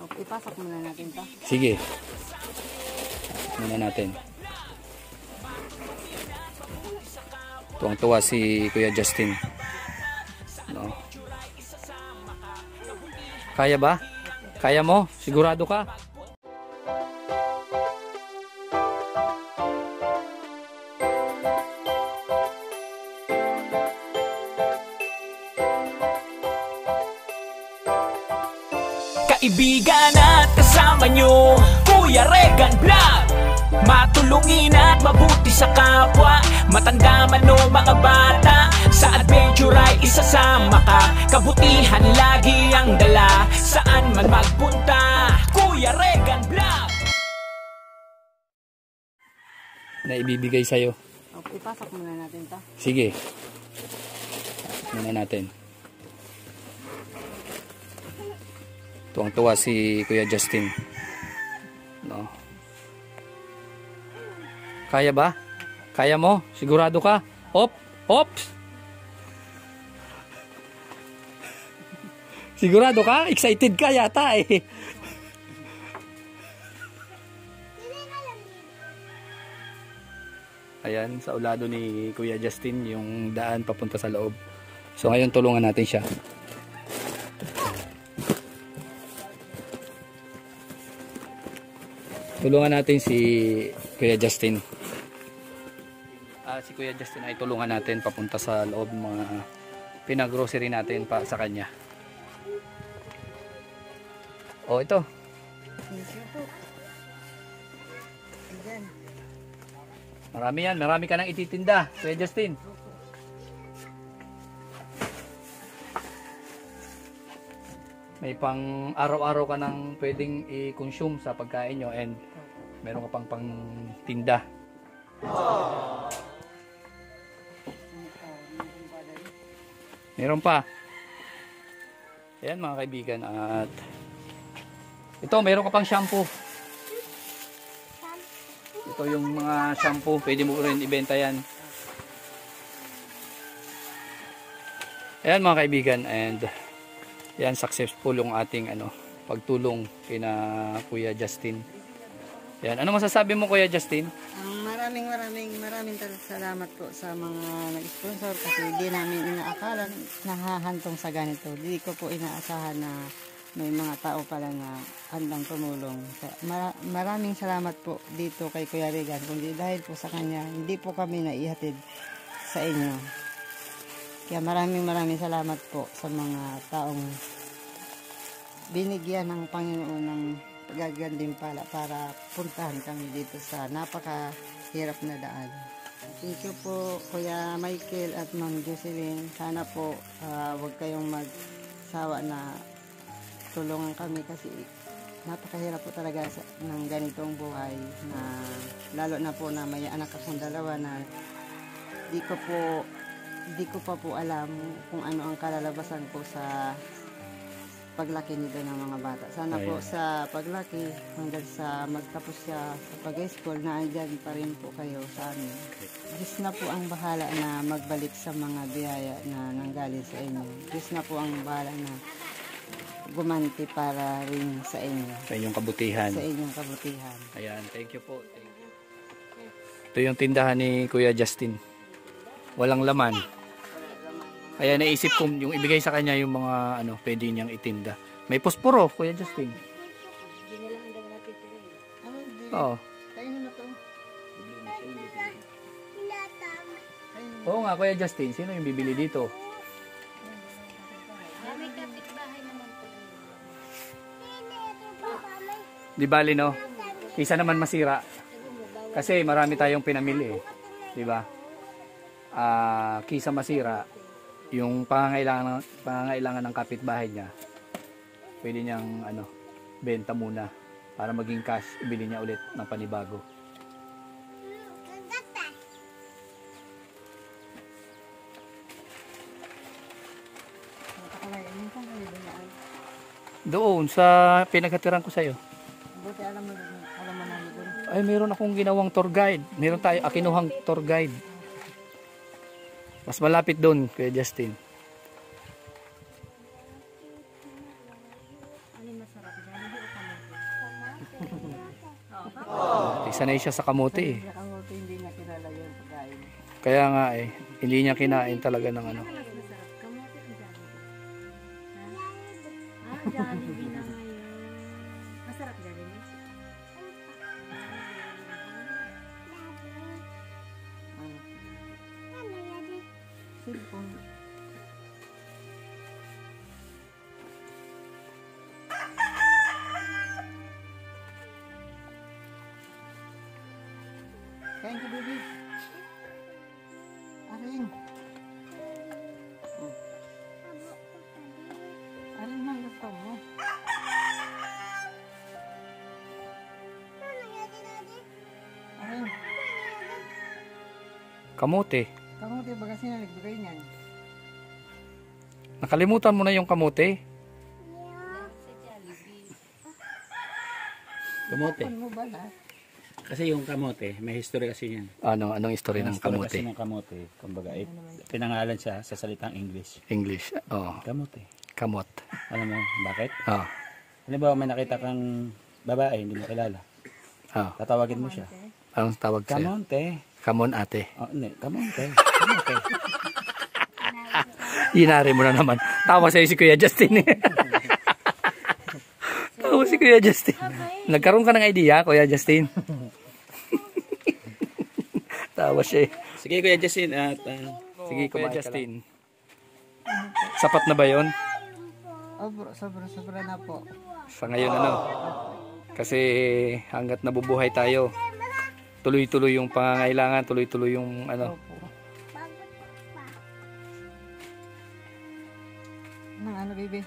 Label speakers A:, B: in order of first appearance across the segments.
A: Ipasok muna natin to.
B: Sige. Muna natin. Tuwang-tuwa si Kuya Justin. No? Kaya ba? Kaya mo? Sigurado ka?
C: Kaibigan at kasama nyo, Kuya Regan Vlog. Matulungin at mabuti sa kapwa, matanda man o mga bata. Sa adventure ay isasama ka, kabutihan lagi ang dala. Saan man magpunta, Kuya Regan Vlog.
B: Na ibibigay sa'yo.
A: Ipasok muna natin to.
B: Sige. Muna natin. Tuwang-tuwa si Kuya Justin. No. Kaya ba? Kaya mo? Sigurado ka? Ops! Sigurado ka? Excited ka yata eh. Ayan, sa ulado ni Kuya Justin yung daan papunta sa loob. So ngayon tulungan natin siya. Tulungan natin si Kuya Justin. Si Kuya Justin ay tulungan natin papunta sa loob mga pinag-grocery natin pa sa kanya. Oh, ito. Marami yan. Marami ka nang ititinda, Kuya Justin. May pang araw-araw ka nang pwedeng i-consume sa pagkain nyo and meron ka pang tinda. Meron pa. Ayan mga kaibigan, at ito meron ka pang shampoo. Ito yung mga shampoo, pwede mo rin ibenta yan. Ayan mga kaibigan, and yan, successful yung ating pagtulong kina Kuya Justin. Yan, ano masasabi mo Kuya Justin?
A: Maraming salamat po sa mga nag-sponsor kasi di namin inaakala nahahantong sa ganito. Di ko po inaasahan na may mga tao pala na handang tumulong. Maraming salamat po dito kay Kuya Regan. Kundi dahil po sa kanya, hindi po kami naihatid sa inyo. Kaya maraming salamat po sa mga taong binigyan ng Panginoon ng paggantimpala para puntahan kami dito sa napakahirap na daan. Thank you po Kuya Michael at Ma'am Jocelyn. Sana po huwag kayong magsawa na tulungan kami kasi napakahirap po talaga ng ganitong buhay, na lalo na po na may anak akong dalawa na di ko pa po alam kung ano ang kalalabasan ko sa paglaki nito ng mga bata. Sana po sa paglaki hanggang sa magtapos siya sa pag-school na andyan pa rin po kayo sa amin. Diyos na po ang bahala na magbalik sa mga biyaya na nanggaling sa inyo. Diyos na po ang bahala na gumanti para rin sa inyo.
B: Sa inyong kabutihan.
A: Sa inyong kabutihan.
B: Ayan, thank you po. Thank you. Ito yung tindahan ni Kuya Justin. Walang laman. Kaya naisip ko yung ibigay sa kanya yung mga pwede niyang itinda. May posporo, Kuya Justin. Oo. Oo nga, Kuya Justin. Sino yung bibili dito? Di bali, no? Isa naman masira. Kasi marami tayong pinamili eh. Di ba? Kisa masira, yung pangangailangan ng kapitbahay niya, pwede niyang benta muna para maging cash, ibili niya ulit ng panibago. Doon sa pinaghatiran ko sa'yo.
A: Buti alam mo na doon.
B: Ay, meron akong ginawang tour guide. Meron tayo kinuhang tour guide. Mas malapit doon, Kuya Justin.
A: Ano masarap dyan? Hindi
B: Sanay siya sa kamote eh.
A: Sa kamote, hindi niya kilala yung pagkain.
B: Kaya nga eh, hindi niya kinain talaga ng ano.
D: Jollibee na ngayon. Masarap Jollibee.
A: Cellphone. Kain ka, baby. Aring. Aring na gusto mo. Aring.
B: Kamote.
A: Kamote ba kasi nagbigay niyan?
B: Nakalimutan mo na yung kamote.
E: Kamote.
A: Ano mo ba lahat?
E: Kasi yung kamote, may history kasi yan.
B: Anong history ng
E: History
B: kamote?
E: kasi ng kamote, kumbaga, pinangalan siya sa salitang English.
B: English. Oh,
E: Kamote.
B: kamot.
E: Alam mo bakit?
B: Oh.
E: Halimbawa may nakita kang babae, hindi mo kilala.
B: Oh.
E: Tatawagin mo siya.
B: Anong tawag sa'yo?
E: Kamonte.
B: Kamon ate.
E: Oh, hindi, kamonte. Kamonte.
B: Hinari mo na naman. Tawa sa'yo si Kuya Justin. Tawa si Kuya Justin. Nagkaroon ka ng idea, Kuya Justin. Tawa siya eh.
E: Sige Kuya Justin, at
B: Sige, Kuya Justin. Sapat na ba yon?
A: Oh, bro, sobra na po.
B: Sa ngayon ano? Kasi hanggat nabubuhay tayo, tuloy-tuloy yung pangangailangan, tuloy-tuloy yung ano.
A: Opo. Nang ano, baby?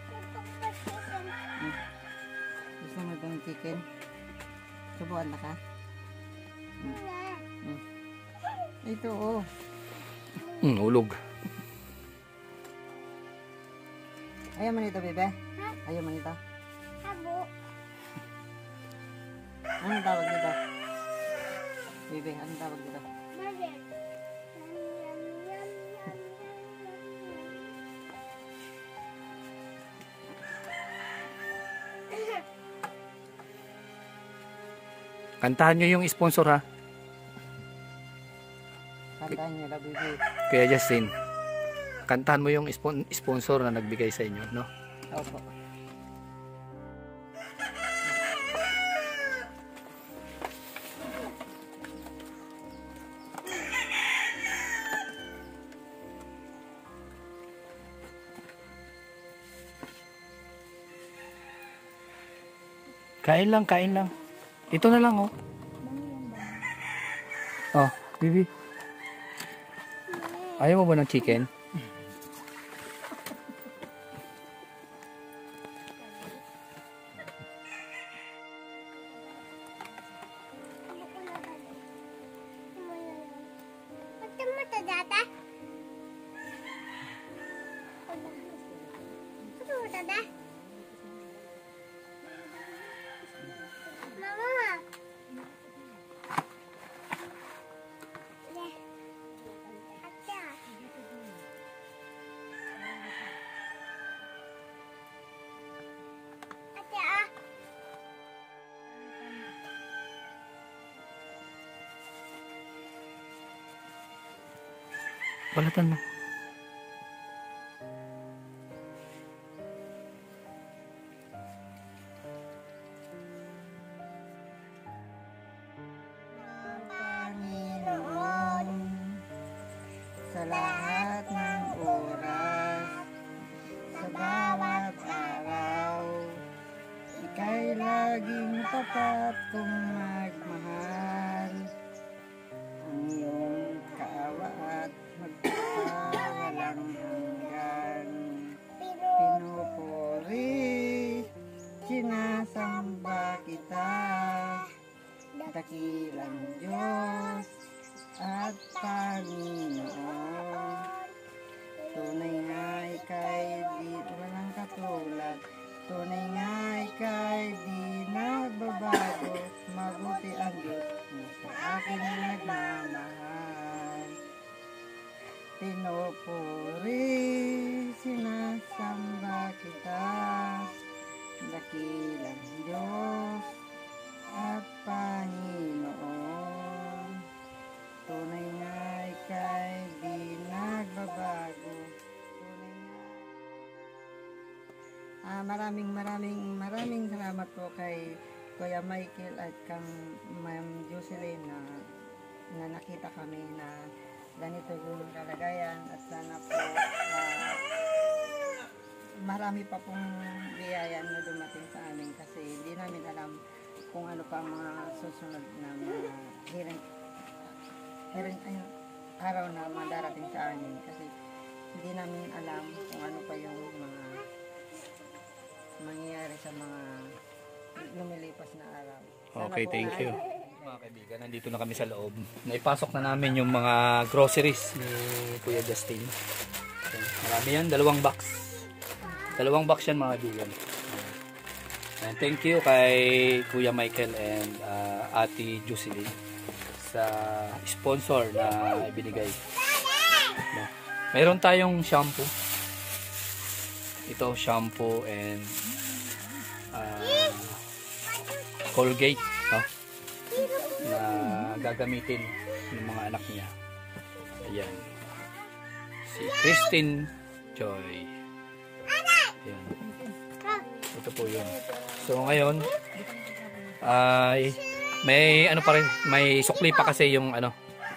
A: Gusto mo itong chicken? Subukan na ka? Ito, oh.
B: Ulog.
A: Ayaw man ito, bebe? Ayaw man ito? Anong tawag dito? Bebe, anong tawag dito?
B: Kantahan nyo yung sponsor ha,
A: Kantahan niyo na, bebe.
B: Kuya Justin. Kantahan mo yung sponsor na nagbigay sa inyo, no?
A: Opo.
B: Kain lang, kain lang. Ito na lang, oh. Oh, bibi. Ayaw mo ba ng chicken? Balatan mo.
A: Panginoon, sa lahat ng oras, sa bawat araw, ika'y laging tapat kong magmahal. Ang iyong kaawa at magpapawalang hanggan, pinupuri, sinasamba kita, dakilang Diyos at Panginoon. Tunay nga ika'y di walang katulad, tunay nga ika'y di nagbabago, mabuti ang Diyos na sa akin nagmamahal. Pinupuri, sinasamba kita, dakilang Diyos maraming salamat po kay Kuya Michael at kang Ma'am Jocelyn na nakita kami na ganito yung kalagayan at sana po marami pa pong biyaya na dumating sa amin kasi hindi namin alam kung ano pa ang mga susunod na mga araw na madarating sa amin kasi hindi namin alam kung ano pa yung mga mangyayari sa mga lumilipas na araw.
B: Okay, thank you. Mga kaibigan, nandito na kami sa loob. Naipasok na namin yung mga groceries ni Kuya Justin. Marami yan, 2 box. 2 box yan mga kaibigan. And thank you kay Kuya Michael and Ate Jocelyn sa sponsor na ibinigay. No. Mayroon tayong shampoo. Ito shampoo and Colgate, no? Na gagamitin ng mga anak niya. Ayan. Si Christine Joy. Ayan. Ito po yun. So ngayon ay may ano pa rin, may sukli pa kasi yung ano,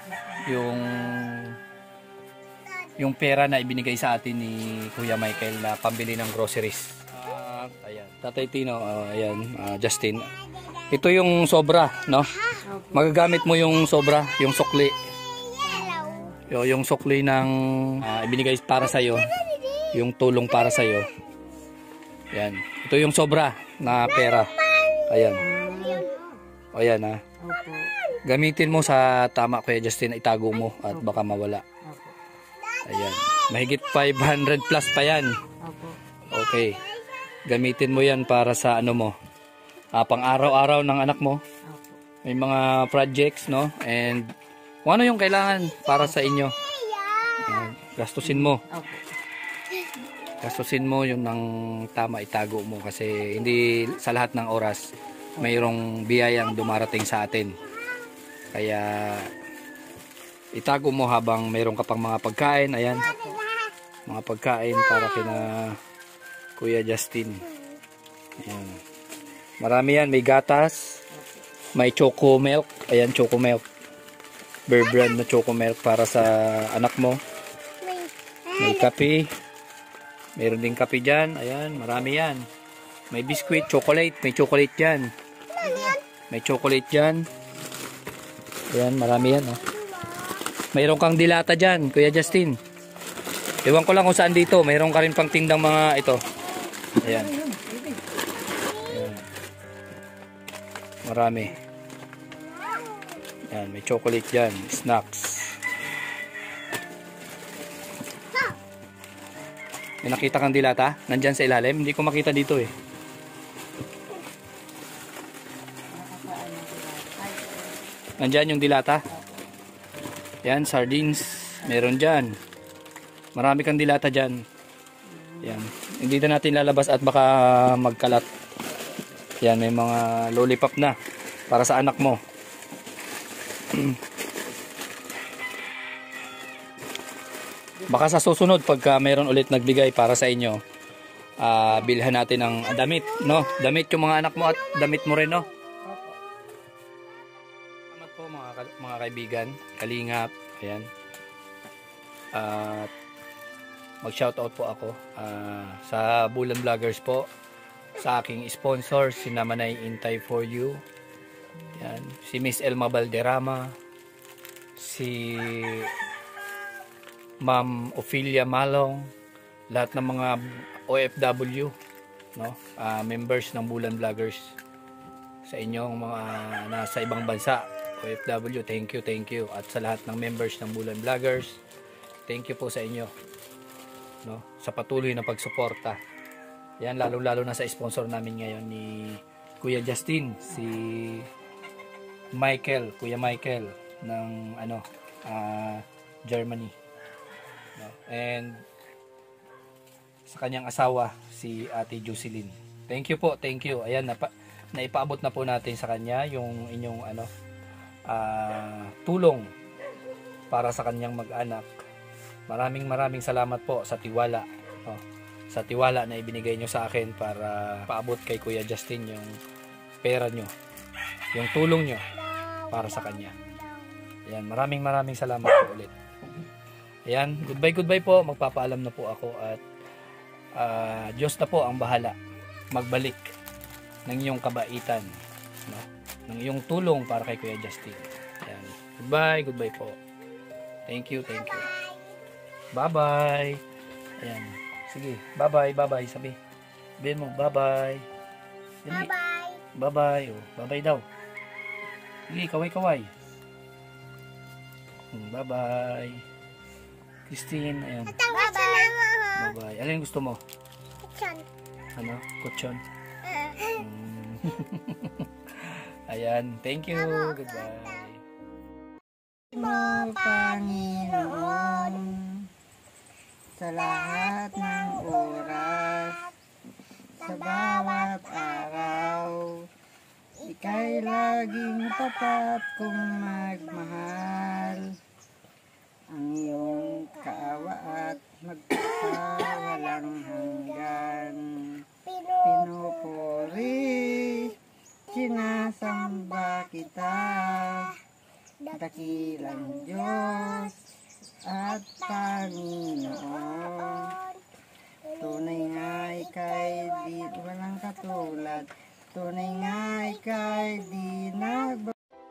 B: yung pera na ibinigay sa atin ni Kuya Michael na pambili ng groceries. Ayan, Tatay Tino, ayan, Justin. Ito yung sobra, no? Magagamit mo yung sobra, yung sukli. Yung sukli ng ibinigay para sa iyo, yung tulong para sa iyo. Ayan. Ito yung sobra na pera. Ayan. O yan ha.
A: Opo.
B: Gamitin mo sa tama Kuya Justin, itago mo at baka mawala.
A: Opo.
B: Ayan. Mahigit 500 plus pa yan.
A: Opo.
B: Okay. Gamitin mo yan para sa ano mo. Pang araw-araw ng anak mo.
A: Opo.
B: May mga projects, no? And kung ano yung kailangan para sa inyo. Ayan. Gastusin mo.
A: Opo.
B: Gastusin mo yung ng tama, itago mo. Kasi hindi sa lahat ng oras mayroong biyayang dumarating sa atin. Kaya itago mo habang mayroon ka pang mga pagkain. Ayan. Mga pagkain para kina Kuya Justin. Ayan. Marami yan. May gatas. May choco milk. Ayan, choco milk. Bear brand na choco milk para sa anak mo. May kape. Meron din kape dyan. Ayan, marami yan. May biscuit, chocolate. May chocolate dyan. May chocolate dyan. Ayan, marami yan. Oh. Mayroon kang dilata dyan, Kuya Justin. Ewan ko lang kung saan dito. Mayroon ka rin pang tindang mga ito. Ayan. Ayan. Marami. Ayan, may chocolate dyan. Snacks. May nakita kang dilata? Nandyan sa ilalim? Hindi ko makita dito eh. Nandyan yung dilata. Yan, sardines. Meron dyan. Marami kang dilata dyan. Yan. Hindi na natin lalabas at baka magkalat. Yan, may mga lollipop na para sa anak mo. Baka sa susunod pagka mayroon ulit nagbigay para sa inyo, bilhan natin ng damit, no? Damit yung mga anak mo at damit mo rin, no? Salamat po mga kaibigan, kalingap, ayan. At mag-shoutout po ako sa Bulan Vloggers po, sa aking sponsor, si Namanay Intay for You. Yan, si Miss Elma Valderrama, si Ma'am Ophelia Malong, lahat ng mga OFW, no? Members ng Bulan Vloggers, sa inyong mga nasa ibang bansa, OFW, thank you, at sa lahat ng members ng Bulan Vloggers, thank you po sa inyo, no? Sa patuloy na pagsuporta. Yan, lalo na sa sponsor namin ngayon ni Kuya Justin, si Michael, Kuya Michael ng Germany. No? And sa kanyang asawa, si Ate Jocelyn. Thank you po, thank you. Ayan, naipaabot na po natin sa kanya yung inyong tulong para sa kanyang mag-anak. Maraming salamat po sa tiwala. No? sa tiwala na ibinigay nyo sa akin para paabot kay Kuya Justin yung pera nyo, yung tulong nyo para sa kanya. Ayan, maraming salamat po ulit. Ayan, goodbye po. Magpapaalam na po ako at Diyos na po ang bahala magbalik ng iyong kabaitan, no? Ng iyong tulong para kay Kuya Justin. Ayan, goodbye po. Thank you. Bye-bye. Ayan, sige, bye-bye, sabi. Sabihin mo, bye-bye. Bye-bye. Oh, bye-bye daw. Sige, kaway. Bye-bye. Christine, ayan. Bye-bye. Ano yung gusto mo? Kutsyon. Ano? Kutsyon? Ayan, thank you. Goodbye.
A: Mo, Panginoon, sa lahat ng oras, sa bawat araw, ika'y laging tapat kong magmahal. Ang iyong kaawa at magpapawalang hanggan, pinupuri, sinasamba kita, dakilang Diyos at Panginoon. Tunay nga ika'y di walang katulad, tunay nga ika'y di nagbabago.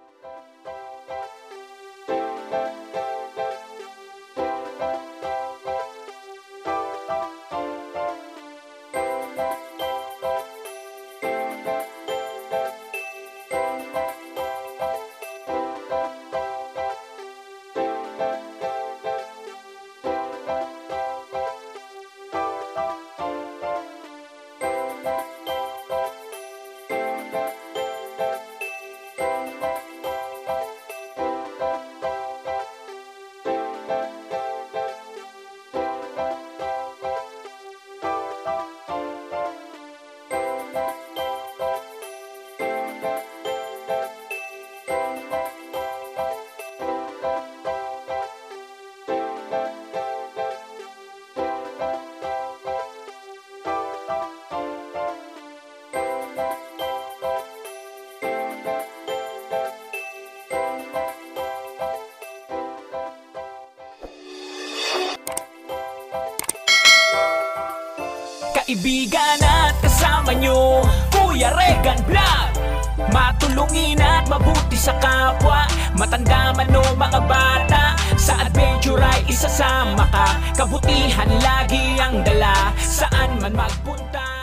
C: Kaibigan at kasama nyo, Kuya Regan Vlog. Matulungin at mabuti sa kapwa, matanda man o mga bata. Sa adventure ay isasama ka, kabutihan lagi ang dala, saan man magpunta.